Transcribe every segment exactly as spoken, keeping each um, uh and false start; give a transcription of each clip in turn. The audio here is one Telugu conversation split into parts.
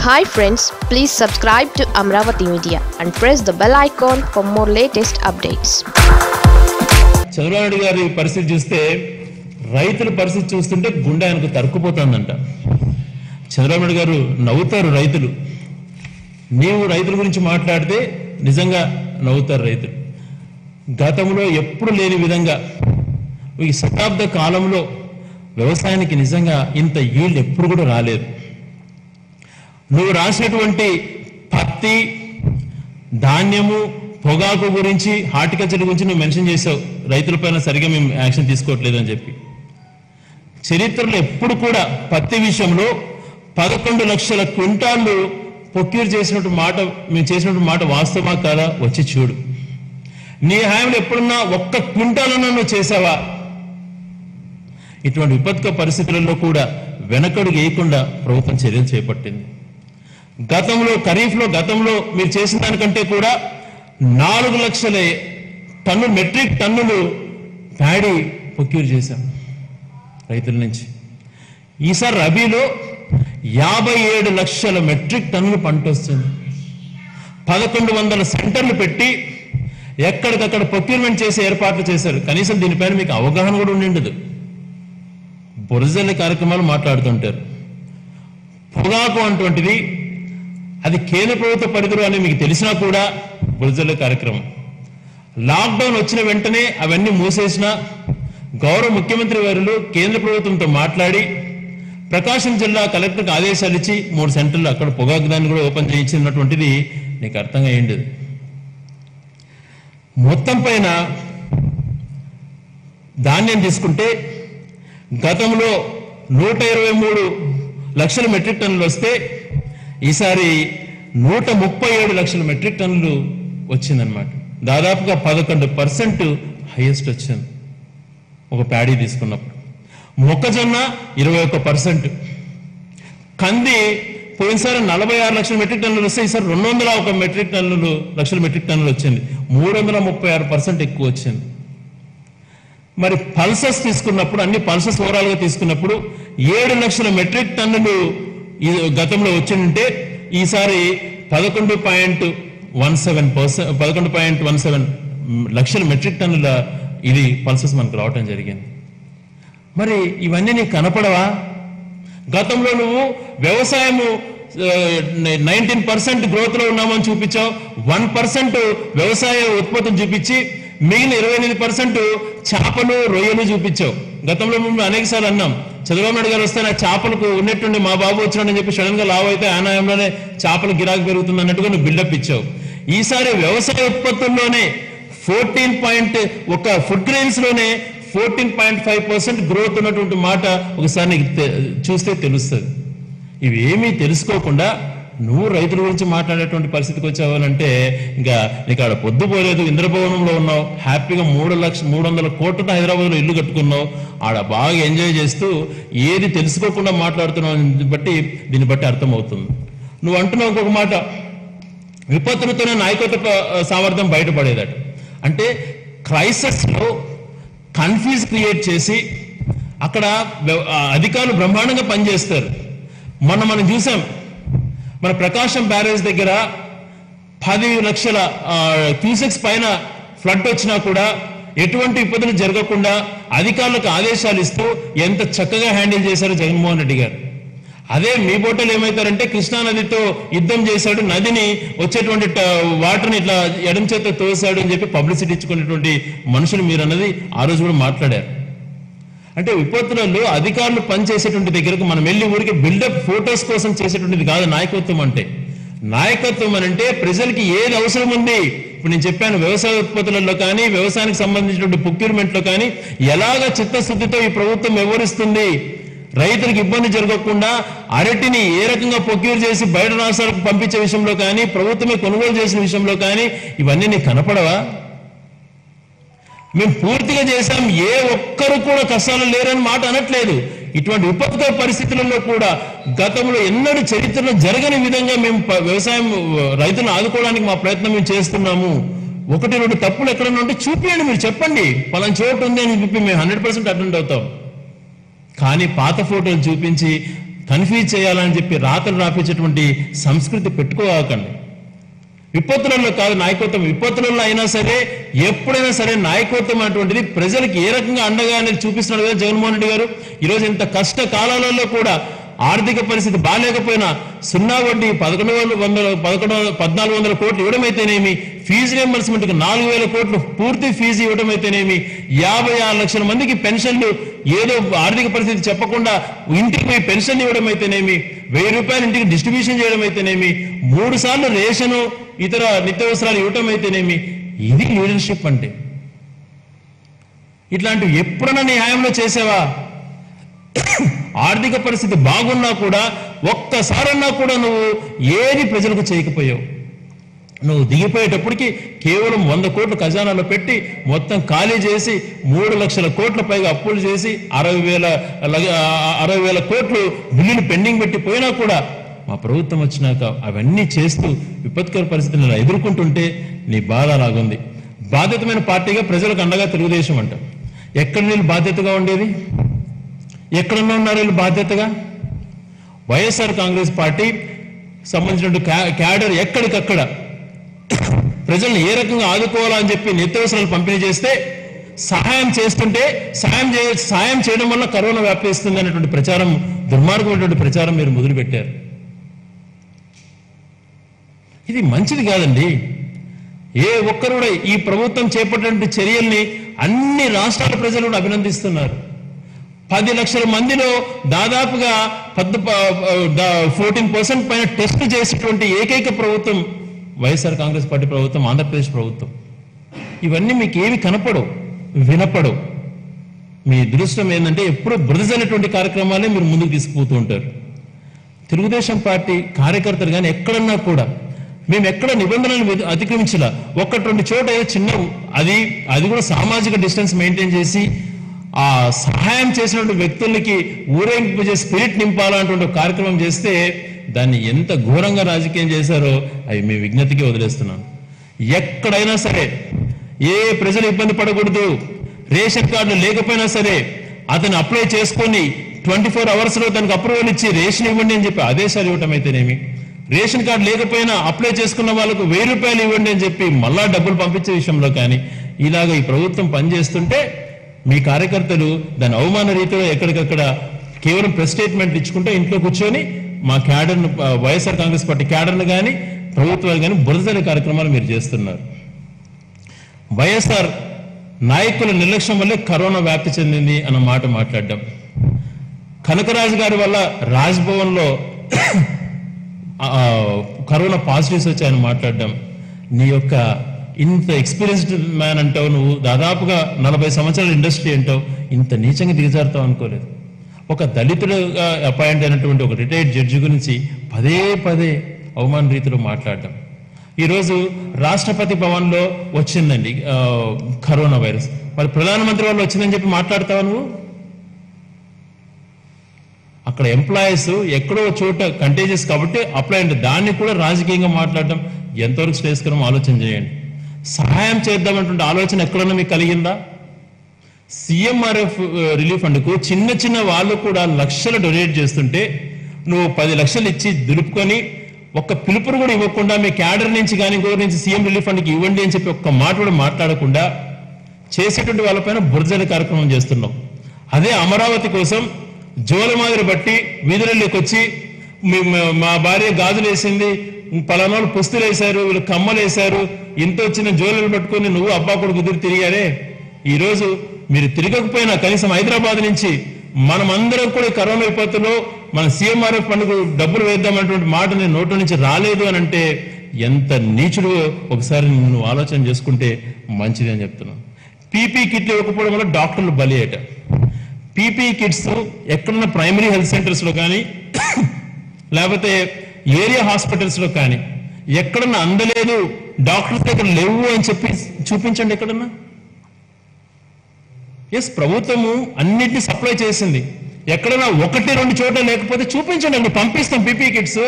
Hi friends, please subscribe to Amravati Media and press the bell icon for more latest updates. Chandrababu గారి పరిస్థితి చూస్తే రైతుల పరిస్థితి చూస్తుంటే గుండె ఆయనకు తరుక్కుపోతుందంట. చంద్రబాబు గారు నవ్వుతారు రైతులు. నీవు రైతుల గురించి మాట్లాడితే నిజంగా నవ్వుతారు రైతులు. గతంలో ఎప్పుడు లేని విధంగా ఈ శతాబ్ద కాలంలో వ్యవసాయానికి నిజంగా ఇంత ఈల్డ్ ఎప్పుడు కూడా రాలేదు. నువ్వు రాసినటువంటి పత్తి, ధాన్యము, పొగాకు గురించి, హార్టికల్చర్ గురించి నువ్వు మెన్షన్ చేసావు. రైతులపైన సరిగా మేము యాక్షన్ తీసుకోవట్లేదు అని చెప్పి. చరిత్రలో ఎప్పుడు కూడా పత్తి విషయంలో పదకొండు లక్షల క్వింటాళ్ళు ప్రొక్యూర్ చేసినట్టు మాట మేము చేసినట్టు మాట వాస్తవమా కాదా వచ్చి చూడు. నీ హయాంలో ఎప్పుడున్నా ఒక్క క్వింటాలన్నా నువ్వు చేసావా? ఇటువంటి విపత్కర పరిస్థితులలో కూడా వెనకడుగు వేయకుండా ప్రభుత్వం చర్యలు చేపట్టింది. గతంలో ఖరీఫ్లో గతంలో మీరు చేసిన దానికంటే కూడా నాలుగు లక్షల టన్ను మెట్రిక్ టన్నులు ప్యాడీ ప్రొక్యూర్ చేశాం రైతుల నుంచి. ఈసారి రబీలో యాభై ఏడు లక్షల మెట్రిక్ టన్నులు పంట వస్తుంది. పదకొండు వందల సెంటర్లు పెట్టి ఎక్కడికక్కడ ప్రొక్యూర్మెంట్ చేసి ఏర్పాట్లు చేశారు. కనీసం దీనిపైన మీకు అవగాహన కూడా ఉండిండదు. బురజల్లి కార్యక్రమాలు మాట్లాడుతుంటారు. పొగాకు అటువంటిది అది కేంద్ర ప్రభుత్వ పరిధిలో అని మీకు తెలిసినా కూడా బురజల్లి కార్యక్రమం. లాక్డౌన్ వచ్చిన వెంటనే అవన్నీ మూసేసిన గౌరవ ముఖ్యమంత్రి వారు కేంద్ర ప్రభుత్వంతో మాట్లాడి ప్రకాశం జిల్లా కలెక్టర్కి ఆదేశాలు ఇచ్చి మూడు సెంటర్లు అక్కడ పొగాకు దాన్ని కూడా ఓపెన్ చేయించినటువంటిది నీకు అర్థంగా అయ్యింది. మొత్తం పైన ధాన్యం తీసుకుంటే గతంలో నూట ఇరవై మూడు లక్షల మెట్రిక్ టన్నులు వస్తే ఈసారి నూట ముప్పై ఏడు లక్షల మెట్రిక్ టన్నులు వచ్చిందనమాట. దాదాపుగా పదకొండు పర్సెంట్ హైయెస్ట్ వచ్చింది ఒక ప్యాడీ తీసుకున్నప్పుడు. మొక్కజొన్న ఇరవై ఒక్క పర్సెంట్, కంది పోయినసారి నలభై ఆరు లక్షల మెట్రిక్ టన్నులు వస్తే ఈసారి రెండు వందల ఒక మెట్రిక్ టన్నులు లక్షల మెట్రిక్ టన్నులు వచ్చింది. మూడు వందల ముప్పై ఆరు పర్సెంట్ ఎక్కువ వచ్చింది. మరి పల్సస్ తీసుకున్నప్పుడు అన్ని పల్సస్ ఓవరాల్ గా తీసుకున్నప్పుడు ఏడు లక్షల మెట్రిక్ టన్నులు గతంలో వచ్చింటే ఈసారి పదకొండు పాయింట్ వన్ సెవెన్ పర్సెంట్ పదకొండు పాయింట్ వన్ సెవెన్ లక్షల మెట్రిక్ టన్నుల ఇది పల్సస్ మనకు రావటం జరిగింది. మరి ఇవన్నీ నీకు కనపడవా? గతంలో నువ్వు వ్యవసాయము నైన్టీన్ పర్సెంట్ గ్రోత్ లో ఉన్నామని చూపించావు. వన్ పర్సెంట్ వ్యవసాయ ఉత్పత్తులు చూపించి మిగిలిన ఇరవై ఎనిమిది పర్సెంట్ చేపలు, రొయ్యలు చూపించావు. గతంలో మేము అనేక సార్లు అన్నాం, చంద్రబాబు నాయుడు గారు వస్తే నా చేపలకు ఉన్నట్టుండి మా బాబు వచ్చినాడని చెప్పి సడన్ గా లావ్ అయితే ఆనాయంలోనే చేపల గిరాకీ పెరుగుతుంది అన్నట్టుగా నువ్వు బిల్డప్ ఇచ్చావు. ఈసారి వ్యవసాయ ఉత్పత్తుల్లోనే ఫోర్టీన్ పాయింట్ ఒక ఫుడ్ గ్రెయిన్స్ లోనే fourteen point five percent growth ఉన్నటువంటి మాట ఒకసారి నీకు చూస్తే తెలుస్తుంది. ఇవి ఏమీ తెలుసుకోకుండా నువ్వు రైతుల గురించి మాట్లాడేటువంటి పరిస్థితికి వచ్చావనంటే ఇంకా నీకు ఆడ పొద్దుపోలేదు. ఇంద్రభవనంలో ఉన్నావు, హ్యాపీగా మూడు లక్ష మూడు వందల కోట్లతో హైదరాబాద్లో ఇల్లు కట్టుకున్నావు. ఆడ బాగా ఎంజాయ్ చేస్తూ ఏది తెలుసుకోకుండా మాట్లాడుతున్నావు బట్టి దీన్ని బట్టి అర్థమవుతుంది. నువ్వు అంటున్నావు ఇంకొక మాట, విపత్తులతోనే నాయకత్వ సామర్థ్యం బయటపడేదట. అంటే క్రైసిస్లో కన్ఫ్యూజ్ క్రియేట్ చేసి అక్కడ అధికారులు బ్రహ్మాండంగా పనిచేస్తారు. మొన్న మనం చూసాం, మన ప్రకాశం బ్యారేజ్ దగ్గర పది లక్షల క్యూసెక్స్ పైన ఫ్లడ్ వచ్చినా కూడా ఎటువంటి ఇబ్బందులు జరగకుండా అధికారులకు ఆదేశాలు ఇస్తూ ఎంత చక్కగా హ్యాండిల్ చేశారు జగన్మోహన్ రెడ్డి గారు. అదే మీ బోటలు ఏమవుతారంటే కృష్ణా నదితో యుద్ధం చేశాడు, నదిని వచ్చేటువంటి వాటర్ని ఇట్లా ఎడం చేత తోసాడు అని చెప్పి పబ్లిసిటీ ఇచ్చుకునేటువంటి మనుషులు మీరు అన్నది ఆ రోజు కూడా మాట్లాడారు. అంటే విపత్తులలో అధికారులు పనిచేసేటువంటి దగ్గరకు మనం వెళ్ళి ఊరికి బిల్డప్ ఫోటోస్ కోసం చేసేటువంటిది కాదు నాయకత్వం అంటే. నాయకత్వం అని అంటే ప్రజలకి ఏది అవసరం ఉంది. ఇప్పుడు నేను చెప్పాను, వ్యవసాయ ఉత్పత్తులలో కానీ వ్యవసాయానికి సంబంధించినటువంటి ప్రొక్యూర్మెంట్ లో కానీ ఎలాగ చిత్తశుద్ధితో ఈ ప్రభుత్వం వ్యవహరిస్తుంది, రైతులకు ఇబ్బంది జరగకుండా అరటిని ఏ రకంగా ప్రొక్యూర్ చేసి బయట రాష్ట్రాలకు పంపించే విషయంలో కానీ ప్రభుత్వమే కొనుగోలు చేసిన విషయంలో కానీ ఇవన్నీ నీకు కనపడవా? మేము పూర్తిగా చేశాం, ఏ ఒక్కరు కూడా కష్టాలు లేరని మాట అనట్లేదు. ఇటువంటి విపత్కర పరిస్థితులలో కూడా గతంలో ఎన్నడూ చరిత్రలో జరగని విధంగా మేము వ్యవసాయం రైతులను ఆదుకోవడానికి మా ప్రయత్నం మేము చేస్తున్నాము. ఒకటి రెండు తప్పులు ఎక్కడన్నా ఉంటే చూపించండి, మీరు చెప్పండి పలానా చోటు ఉంది అని చెప్పి మేము హండ్రెడ్ పర్సెంట్ అటెండ్ అవుతాం. కానీ పాత ఫోటోలు చూపించి కన్ఫ్యూజ్ చేయాలని చెప్పి రాతలు రాపించేటువంటి సంస్కృతి పెట్టుకోకండి. విపత్తులలో కాదు నాయకత్వం, విపత్తులలో అయినా సరే ఎప్పుడైనా సరే నాయకత్వం అటువంటిది ప్రజలకు ఏ రకంగా అండగా అనేది చూపిస్తున్నాడు కదా జగన్మోహన్ రెడ్డి గారు. ఈరోజు ఇంత కష్ట కాలాలలో కూడా ఆర్థిక పరిస్థితి బాగాలేకపోయినా సున్నా వడ్డీ పదకొండు వేల వందల పదకొండు పద్నాలుగు వందల కోట్లు ఇవ్వడం అయితేనేమి, ఫీజు రియంబర్స్మెంట్కి నాలుగు వేల కోట్లు పూర్తి ఫీజు ఇవ్వడం అయితేనేమి, యాభై ఆరు లక్షల మందికి పెన్షన్లు ఏదో ఆర్థిక పరిస్థితి చెప్పకుండా ఇంటికి పోయి పెన్షన్ ఇవ్వడం అయితేనేమి, వెయ్యి రూపాయలు ఇంటికి డిస్ట్రిబ్యూషన్ చేయడం అయితేనేమి, మూడు సార్లు రేషను ఇతర నిత్యావసరాలు ఇవ్వటం అయితేనేమి, ఇది లీడర్షిప్ అంటే. ఇట్లాంటివి ఎప్పుడన్నా నీ హయాంలో చేసావా? ఆర్థిక పరిస్థితి బాగున్నా కూడా ఒక్కసారన్నా కూడా నువ్వు ఏది ప్రజలకు చేయకపోయావు. నువ్వు దిగిపోయేటప్పటికి కేవలం వంద కోట్లు ఖజానాలో పెట్టి మొత్తం ఖాళీ చేసి మూడు లక్షల కోట్ల పైగా అప్పులు చేసి అరవై వేల అరవై వేల కోట్లు బిల్లులు పెండింగ్ పెట్టి పోయినా కూడా మా ప్రభుత్వం వచ్చినాక అవన్నీ చేస్తూ విపత్కర పరిస్థితులను ఎదుర్కొంటుంటే నీ బాధ అలాగుంది. బాధ్యతమైన పార్టీగా ప్రజలకు అండగా తెలుగుదేశం అంట. ఎక్కడ వీళ్ళు బాధ్యతగా ఉండేది? ఎక్కడన్నా ఉన్నారు వీళ్ళు బాధ్యతగా? వైఎస్ఆర్ కాంగ్రెస్ పార్టీ సంబంధించిన క్యాడర్ ఎక్కడికక్కడ ప్రజల్ని ఏ రకంగా ఆదుకోవాలని చెప్పి నిత్యావసరాలు పంపిణీ చేస్తే సహాయం చేస్తుంటే సహాయం చే సహాయం చేయడం వల్ల కరోనా వ్యాపిస్తుంది అనేటువంటి ప్రచారం, దుర్మార్గమైనటువంటి ప్రచారం మీరు మొదలుపెట్టారు. ఇది మంచిది కాదండి. ఏ ఒక్కరు కూడా ఈ ప్రభుత్వం చేపట్టిన చర్యల్ని అన్ని రాష్ట్రాల ప్రజలు కూడా అభినందిస్తున్నారు. పది లక్షల మందిలో దాదాపుగా పద్ ఫోర్టీన్ పర్సెంట్ పైన టెస్ట్ చేసేటువంటి ఏకైక ప్రభుత్వం వైఎస్ఆర్ కాంగ్రెస్ పార్టీ ప్రభుత్వం, ఆంధ్రప్రదేశ్ ప్రభుత్వం. ఇవన్నీ మీకు ఏమి కనపడవు, వినపడవు. మీ దృష్టం ఏంటంటే ఎప్పుడూ బురదజల్లేటువంటి కార్యక్రమాలే మీరు ముందుకు తీసుకుపోతూ ఉంటారు. తెలుగుదేశం పార్టీ కార్యకర్తలు కానీ ఎక్కడన్నా కూడా మేము ఎక్కడ నిబంధనలు అతిక్రమించలా. ఒకటి రెండు చోట చిన్న అది అది కూడా సామాజిక డిస్టెన్స్ మెయింటైన్ చేసి ఆ సహాయం చేసినటువంటి వ్యక్తులకి ఊరేగింపు చేసి స్పిరిట్ నింపాలన్నటువంటి కార్యక్రమం చేస్తే దాన్ని ఎంత ఘోరంగా రాజకీయం చేశారో అవి మీ విజ్ఞతకి వదిలేస్తున్నాను. ఎక్కడైనా సరే ఏ ప్రజలు ఇబ్బంది పడకూడదు, రేషన్ కార్డులు లేకపోయినా సరే అతను అప్లై చేసుకొని ట్వంటీ ఫోర్ అవర్స్ లో తనకు అప్రూవల్ ఇచ్చి రేషన్ ఇవ్వండి అని చెప్పి ఆదేశాలు ఇవ్వటం అయితేనేమి, రేషన్ కార్డు లేకపోయినా అప్లై చేసుకున్న వాళ్ళకు వెయ్యి రూపాయలు ఇవ్వండి అని చెప్పి మళ్ళా డబ్బులు పంపించే విషయంలో కానీ ఇలాగ ఈ ప్రభుత్వం పనిచేస్తుంటే మీ కార్యకర్తలు దాని అవమాన రీతిలో ఎక్కడికక్కడ కేవలం ప్రెస్ స్టేట్మెంట్ ఇచ్చుకుంటే ఇంట్లో కూర్చొని మా క్యాడర్ను, వైఎస్ఆర్ కాంగ్రెస్ పార్టీ క్యాడర్ను కానీ ప్రభుత్వాలు కానీ బురదజల్లే కార్యక్రమాలు మీరు చేస్తున్నారు. వైఎస్ఆర్ నాయకుల నిర్లక్ష్యం వల్లే కరోనా వ్యాప్తి చెందింది అన్న మాట మాట్లాడడం, కనకరాజు గారి వల్ల రాజ్భవన్ లో కరోనా పాజిటివ్స్ వచ్చాయని మాట్లాడడం, నీ యొక్క ఇంత ఎక్స్పీరియన్స్డ్ మ్యాన్ అంటావు, నువ్వు దాదాపుగా నలభై సంవత్సరాల ఇండస్ట్రీ అంటావు, ఇంత నీచంగా దిగజారుతావు అనుకోలేదు. ఒక దళితుడుగా అపాయింట్ అయినటువంటి ఒక రిటైర్డ్ జడ్జి గురించి పదే పదే అవమాన రీతిలో మాట్లాడడం. ఈరోజు రాష్ట్రపతి భవన్లో వచ్చిందండి కరోనా వైరస్, మరి ప్రధానమంత్రి వాళ్ళు వచ్చిందని చెప్పి మాట్లాడతావా నువ్వు? అక్కడ ఎంప్లాయీస్ ఎక్కడో చోట కంటేజియస్ కాబట్టి అప్లై అంటే దాన్ని కూడా రాజకీయంగా మాట్లాడడం ఎంతవరకు శ్రేయస్కరం ఆలోచన చేయండి. సహాయం చేద్దామంటే ఆలోచన ఎక్కడన్నా మీకు కలిగిందా? సీఎంఆర్ఎఫ్ రిలీఫ్ ఫండ్కు చిన్న చిన్న వాళ్ళు కూడా లక్షలు డొనేట్ చేస్తుంటే నువ్వు పది లక్షలు ఇచ్చి దులుపుకొని ఒక్క పిలుపును కూడా ఇవ్వకుండా మీ క్యాడర్ నుంచి కానీ ఇంకొకరి నుంచి సీఎం రిలీఫ్ ఫండ్కి ఇవ్వండి అని చెప్పి ఒక్క మాట కూడా మాట్లాడకుండా చేసేటువంటి వాళ్ళపైన బురదజల్లే కార్యక్రమం చేస్తున్నావు. అదే అమరావతి కోసం జోల మాదిరి బట్టి వీధులలోకి వచ్చి మా భార్య గాజులు వేసింది, పలానా వాళ్ళు పుస్తులు వేశారు, వీళ్ళు కమ్మలు వేశారు, ఇంత వచ్చిన జోలు పట్టుకొని నువ్వు అబ్బా కూడా కుదిరి తిరిగారే. ఈరోజు మీరు తిరగకపోయినా కనీసం హైదరాబాద్ నుంచి మనమందరం కూడా కరోనా విపత్తులో మన సీఎంఆర్ఎఫ్ పండుగ డబ్బులు వేద్దామన్నటువంటి మాట నేను నోట్ల నుంచి రాలేదు అని అంటే ఎంత నీచుడు ఒకసారి నువ్వు ఆలోచన చేసుకుంటే మంచిది అని చెప్తున్నాను. పీపీ కిట్లు ఇవ్వకపోవడం వల్ల డాక్టర్లు బలి అయ్యాట. పీపీ కిట్స్ ఎక్కడున్న ప్రైమరీ హెల్త్ సెంటర్స్ లో కానీ లేకపోతే ఏరియా హాస్పిటల్స్ లో కానీ ఎక్కడన్నా అందలేదు, డాక్టర్స్ దగ్గర లేవు అని చెప్పి చూపించండి ఎక్కడన్నా. ఎస్, ప్రభుత్వము అన్నిటినీ సప్లై చేసింది, ఎక్కడన్నా ఒకటి రెండు చోట్ల లేకపోతే చూపించండి అండి, పంపిస్తాం పీపీ కిట్స్.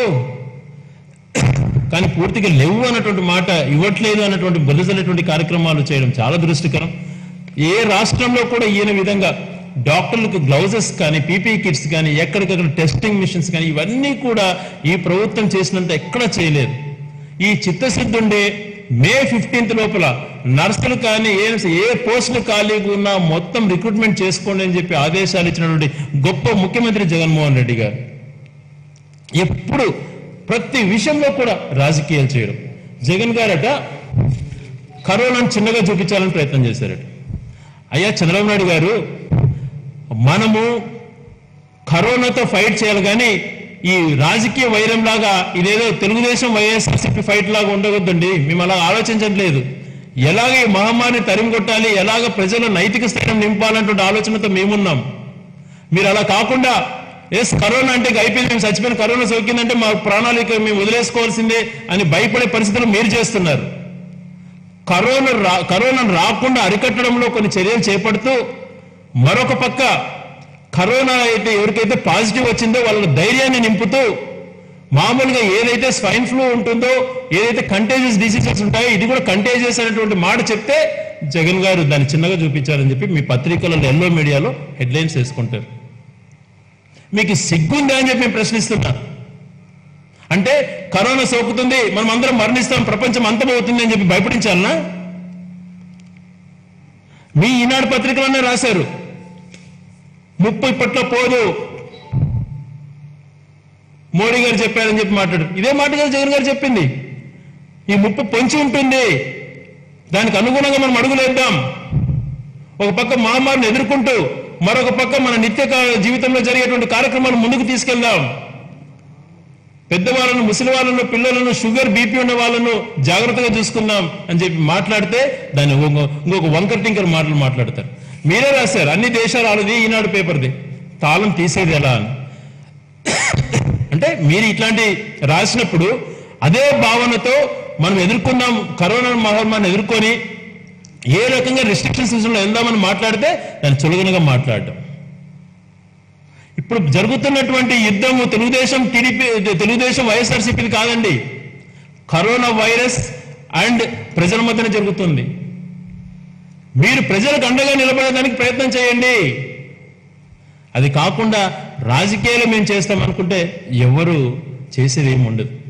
కానీ పూర్తిగా లేవు అన్నటువంటి మాట, ఇవ్వట్లేదు అన్నటువంటి బురదజల్లేటువంటి కార్యక్రమాలు చేయడం చాలా దురదృష్టకరం. ఏ రాష్ట్రంలో కూడా ఈయన విధంగా డాక్టర్లకు గ్లౌజెస్ కానీ పీపీ కిట్స్ కానీ ఎక్కడికక్కడ టెస్టింగ్ మిషన్స్ కానీ ఇవన్నీ కూడా ఈ ప్రభుత్వం చేసినంత ఎక్కడా చేయలేదు. ఈ చిత్తశుద్ధి ఉండే మే ఫిఫ్టీన్త్ లోపల నర్సులు కానీ ఏ ఏ పోస్టులు ఖాళీగా ఉన్నా మొత్తం రిక్రూట్మెంట్ చేసుకోండి అని చెప్పి ఆదేశాలు ఇచ్చినటువంటి గొప్ప ముఖ్యమంత్రి జగన్మోహన్ రెడ్డి గారు ఎప్పుడు ప్రతి విషయంలో కూడా రాజకీయాలు చేయడం. జగన్ గారట కరోనాను చిన్నగా చూపించాలని ప్రయత్నం చేశారట. అయ్యా చంద్రబాబు నాయుడు గారు, మనము కరోనాతో ఫైట్ చేయాలి కానీ ఈ రాజకీయ వైరం లాగా ఇదేదో తెలుగుదేశం వైఎస్ఆర్సీపీ ఫైట్ లాగా ఉండవద్దండి. మేము అలా ఆలోచించట్లేదు. ఎలాగ ఈ మహమ్మారిని తరిమి కొట్టాలి, ఎలాగ ప్రజల నైతిక స్థైర్యం నింపాలన్నటువంటి ఆలోచనతో మేమున్నాం. మీరు అలా కాకుండా ఎస్ కరోనా అంటే అయిపోయింది, మేము చచ్చిపోయిన కరోనా సోకిందంటే మా ప్రాణాలు మేము వదిలేసుకోవాల్సిందే అని భయపడే పరిస్థితులు మీరు చేస్తున్నారు. కరోనా రా కరోనాను రాకుండా అరికట్టడంలో కొన్ని చర్యలు చేపడుతూ మరొక పక్క కరోనా అయితే ఎవరికైతే పాజిటివ్ వచ్చిందో వాళ్ళ ధైర్యాన్ని నింపుతూ మామూలుగా ఏదైతే స్వైన్ ఫ్లూ ఉంటుందో, ఏదైతే కంటేజియస్ డిసీజెస్ ఉంటాయో ఇది కూడా కంటేజియస్ అనేటువంటి మాట చెప్తే జగన్ గారు దాన్ని చిన్నగా చూపించారని చెప్పి మీ పత్రికలలో ఎల్లో మీడియాలో హెడ్లైన్స్ వేసుకుంటారు. మీకు సిగ్గుందా అని చెప్పి మేము ప్రశ్నిస్తున్నా. అంటే కరోనా సోకుతుంది, మనం అందరం మరణిస్తాం, ప్రపంచం అంతమవుతుంది అని చెప్పి భయపడించాలనా? మీ ఈనాడు పత్రికలనే రాశారు ముప్పు ఇప్పట్లో పోదు, మోడీ గారు చెప్పారని చెప్పి మాట్లాడు. ఇదే మాట కదా జగన్ గారు చెప్పింది. ఈ ముప్పు పొంచి ఉంటుంది, దానికి అనుగుణంగా మనం అడుగులేద్దాం. ఒక పక్క మహమ్మారిని ఎదుర్కొంటూ మరొక పక్క మన నిత్య జీవితంలో జరిగేటువంటి కార్యక్రమాలు ముందుకు తీసుకెళ్దాం. పెద్దవాళ్ళను, ముసలి వాళ్ళను, పిల్లలను, షుగర్ బీపీ ఉన్న వాళ్ళను జాగ్రత్తగా చూసుకుందాం అని చెప్పి మాట్లాడితే దాన్ని ఇంకొక వంకర్ టింకర్ మాటలు మాట్లాడతారు. మీరే రాశారు అన్ని దేశాలు వాళ్ళది, ఈనాడు పేపర్ది, తాళం తీసేది ఎలా అని. అంటే మీరు ఇట్లాంటి రాసినప్పుడు అదే భావనతో మనం ఎదుర్కొందాం, కరోనా మహమ్మారిని ఎదుర్కొని ఏ రకంగా రిస్ట్రిక్షన్స్ విషయంలో వెళ్దామని మాట్లాడితే దాన్ని చులకనగా మాట్లాడటం. ఇప్పుడు జరుగుతున్నటువంటి యుద్ధము తెలుగుదేశం టీడీపీ తెలుగుదేశం వైఎస్ఆర్సీపీది కాదండి, కరోనా వైరస్ అండ్ ప్రజల మధ్యన జరుగుతుంది. మీరు ప్రజలకు అండగా నిలబడడానికి ప్రయత్నం చేయండి. అది కాకుండా రాజకీయాలు మేము చేస్తామనుకుంటే ఎవరు చేసేది ఏమి ఉండదు.